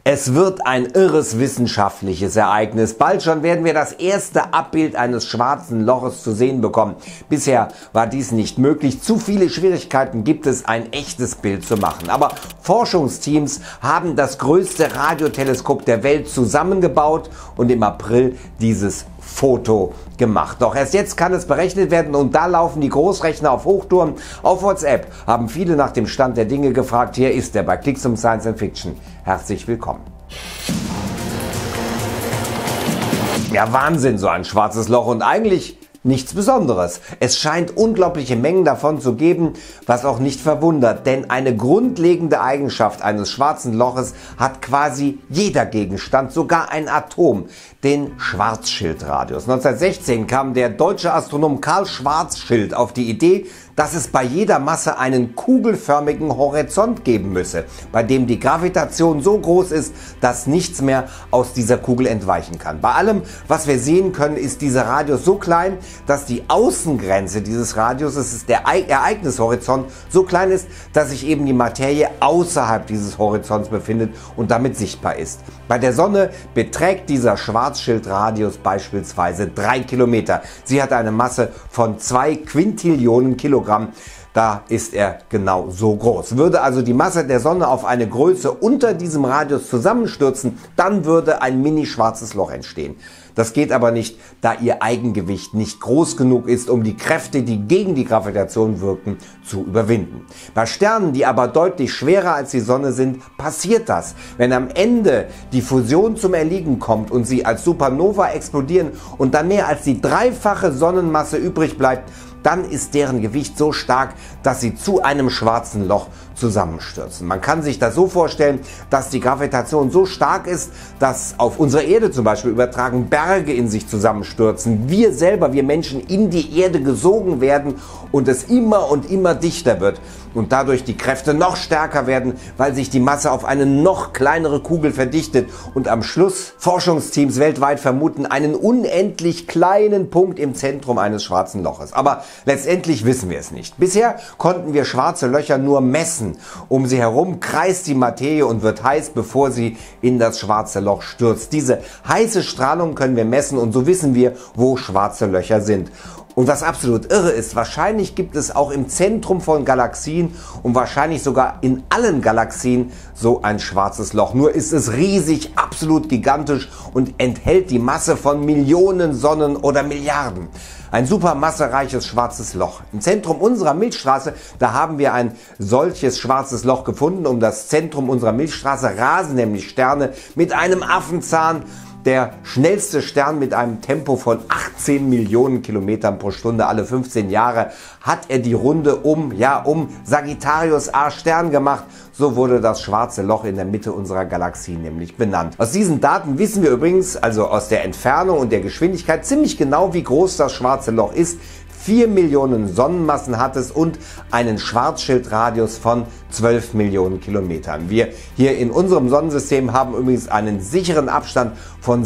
Es wird ein irres wissenschaftliches Ereignis. Bald schon werden wir das erste Abbild eines schwarzen Loches zu sehen bekommen. Bisher war dies nicht möglich. Zu viele Schwierigkeiten gibt es, ein echtes Bild zu machen. Aber Forschungsteams haben das größte Radioteleskop der Welt zusammengebaut und im April dieses Foto gemacht. Doch erst jetzt kann es berechnet werden und da laufen die Großrechner auf Hochtouren. Auf WhatsApp haben viele nach dem Stand der Dinge gefragt. Hier ist er bei Klicks um Science and Fiction. Herzlich willkommen. Ja, Wahnsinn, so ein schwarzes Loch und eigentlich nichts Besonderes. Es scheint unglaubliche Mengen davon zu geben, was auch nicht verwundert, denn eine grundlegende Eigenschaft eines schwarzen Loches hat quasi jeder Gegenstand, sogar ein Atom, den Schwarzschildradius. 1916 kam der deutsche Astronom Karl Schwarzschild auf die Idee, dass es bei jeder Masse einen kugelförmigen Horizont geben müsse, bei dem die Gravitation so groß ist, dass nichts mehr aus dieser Kugel entweichen kann. Bei allem, was wir sehen können, ist dieser Radius so klein, dass die Außengrenze dieses Radius, es ist der Ereignishorizont, so klein ist, dass sich eben die Materie außerhalb dieses Horizonts befindet und damit sichtbar ist. Bei der Sonne beträgt dieser Schwarzschildradius beispielsweise 3 Kilometer. Sie hat eine Masse von 2 Quintillionen Kilogramm. Da ist er genau so groß. Würde also die Masse der Sonne auf eine Größe unter diesem Radius zusammenstürzen, dann würde ein mini-schwarzes Loch entstehen. Das geht aber nicht, da ihr Eigengewicht nicht groß genug ist, um die Kräfte, die gegen die Gravitation wirken, zu überwinden. Bei Sternen, die aber deutlich schwerer als die Sonne sind, passiert das. Wenn am Ende die Fusion zum Erliegen kommt und sie als Supernova explodieren und dann mehr als die dreifache Sonnenmasse übrig bleibt, dann ist deren Gewicht so stark, dass sie zu einem schwarzen Loch zusammenstürzen. Man kann sich das so vorstellen, dass die Gravitation so stark ist, dass auf unsere Erde zum Beispiel übertragen Berge in sich zusammenstürzen. Wir selber, wir Menschen in die Erde gesogen werden und es immer und immer dichter wird und dadurch die Kräfte noch stärker werden, weil sich die Masse auf eine noch kleinere Kugel verdichtet und am Schluss Forschungsteams weltweit vermuten einen unendlich kleinen Punkt im Zentrum eines schwarzen Loches. Aber letztendlich wissen wir es nicht. Bisher konnten wir schwarze Löcher nur messen. Um sie herum kreist die Materie und wird heiß, bevor sie in das schwarze Loch stürzt. Diese heiße Strahlung können wir messen und so wissen wir, wo schwarze Löcher sind. Und was absolut irre ist, wahrscheinlich gibt es auch im Zentrum von Galaxien und wahrscheinlich sogar in allen Galaxien so ein schwarzes Loch. Nur ist es riesig, absolut gigantisch und enthält die Masse von Millionen Sonnen oder Milliarden. Ein supermassereiches schwarzes Loch. Im Zentrum unserer Milchstraße, da haben wir ein solches schwarzes Loch gefunden. Um das Zentrum unserer Milchstraße rasen nämlich Sterne mit einem Affenzahn. Der schnellste Stern mit einem Tempo von 18 Millionen Kilometern pro Stunde alle 15 Jahre hat er die Runde um Sagittarius A Stern gemacht. So wurde das schwarze Loch in der Mitte unserer Galaxie nämlich benannt. Aus diesen Daten wissen wir übrigens, also aus der Entfernung und der Geschwindigkeit, ziemlich genau, wie groß das schwarze Loch ist. 4 Millionen Sonnenmassen hat es und einen Schwarzschildradius von 12 Millionen Kilometern. Wir hier in unserem Sonnensystem haben übrigens einen sicheren Abstand von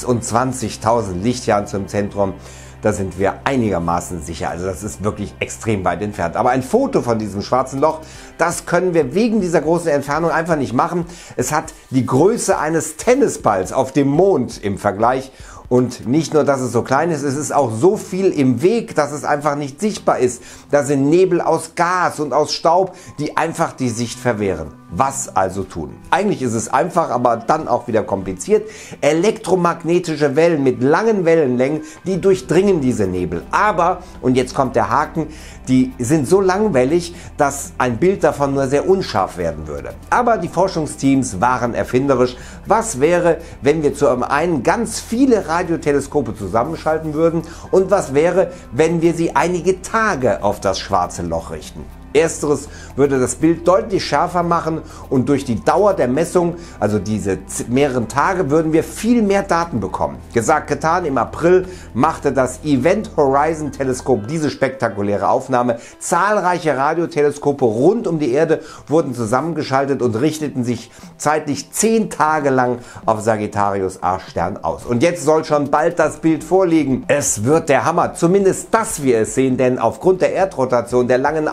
26.000 Lichtjahren zum Zentrum. Da sind wir einigermaßen sicher. Also das ist wirklich extrem weit entfernt. Aber ein Foto von diesem schwarzen Loch, das können wir wegen dieser großen Entfernung einfach nicht machen. Es hat die Größe eines Tennisballs auf dem Mond im Vergleich. Und nicht nur, dass es so klein ist, es ist auch so viel im Weg, dass es einfach nicht sichtbar ist. Da sind Nebel aus Gas und aus Staub, die einfach die Sicht verwehren. Was also tun? Eigentlich ist es einfach, aber dann auch wieder kompliziert. Elektromagnetische Wellen mit langen Wellenlängen, die durchdringen diese Nebel. Aber, und jetzt kommt der Haken, die sind so langwellig, dass ein Bild davon nur sehr unscharf werden würde. Aber die Forschungsteams waren erfinderisch. Was wäre, wenn wir zu einen ganz viele Radioteleskope zusammenschalten würden? Und was wäre, wenn wir sie einige Tage auf das schwarze Loch richten? Ersteres würde das Bild deutlich schärfer machen und durch die Dauer der Messung, also diese mehreren Tage, würden wir viel mehr Daten bekommen. Gesagt, getan, im April machte das Event Horizon Teleskop diese spektakuläre Aufnahme. Zahlreiche Radioteleskope rund um die Erde wurden zusammengeschaltet und richteten sich zeitlich 10 Tage lang auf Sagittarius A Stern aus. Und jetzt soll schon bald das Bild vorliegen. Es wird der Hammer, zumindest dass wir es sehen, denn aufgrund der Erdrotation, der langen Aufnahme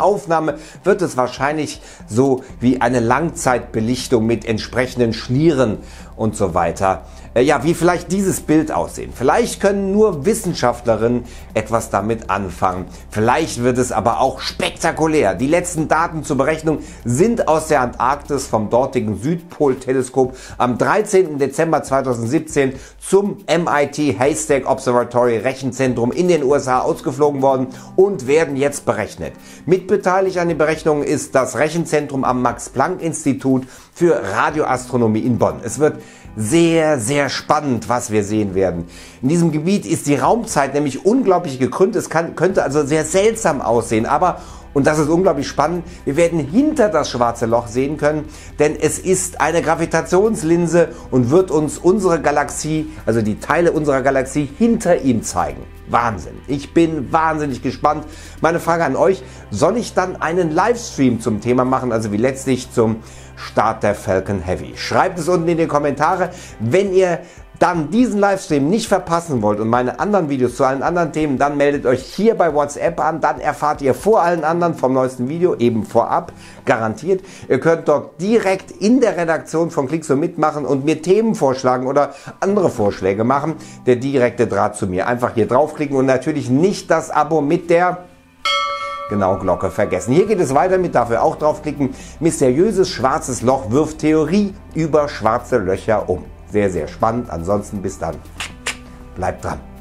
Aufnahme wird es wahrscheinlich so wie eine Langzeitbelichtung mit entsprechenden Schlieren und so weiter. Ja, wie vielleicht dieses Bild aussehen. Vielleicht können nur Wissenschaftlerinnen etwas damit anfangen. Vielleicht wird es aber auch spektakulär. Die letzten Daten zur Berechnung sind aus der Antarktis vom dortigen Südpol-Teleskop am 13. Dezember 2017 zum MIT Haystack Observatory Rechenzentrum in den USA ausgeflogen worden und werden jetzt berechnet. Mitbeteiligt an den Berechnungen ist das Rechenzentrum am Max-Planck-Institut für Radioastronomie in Bonn. Es wird sehr, sehr spannend, was wir sehen werden. In diesem Gebiet ist die Raumzeit nämlich unglaublich gekrümmt. Es könnte also sehr seltsam aussehen, aber, und das ist unglaublich spannend, wir werden hinter das schwarze Loch sehen können, denn es ist eine Gravitationslinse und wird uns unsere Galaxie, also die Teile unserer Galaxie hinter ihm zeigen. Wahnsinn. Ich bin wahnsinnig gespannt. Meine Frage an euch, soll ich dann einen Livestream zum Thema machen, also wie letztlich zum Start der Falcon Heavy? Schreibt es unten in die Kommentare. Wenn ihr dann diesen Livestream nicht verpassen wollt und meine anderen Videos zu allen anderen Themen, dann meldet euch hier bei WhatsApp an. Dann erfahrt ihr vor allen anderen vom neuesten Video, eben vorab, garantiert. Ihr könnt dort direkt in der Redaktion von Klickso mitmachen und mir Themen vorschlagen oder andere Vorschläge machen. Der direkte Draht zu mir. Einfach hier draufklicken und natürlich nicht das Abo mit der Glocke vergessen. Hier geht es weiter mit, dafür auch draufklicken. Mysteriöses schwarzes Loch wirft Theorie über schwarze Löcher um. Sehr, sehr spannend. Ansonsten bis dann. Bleibt dran.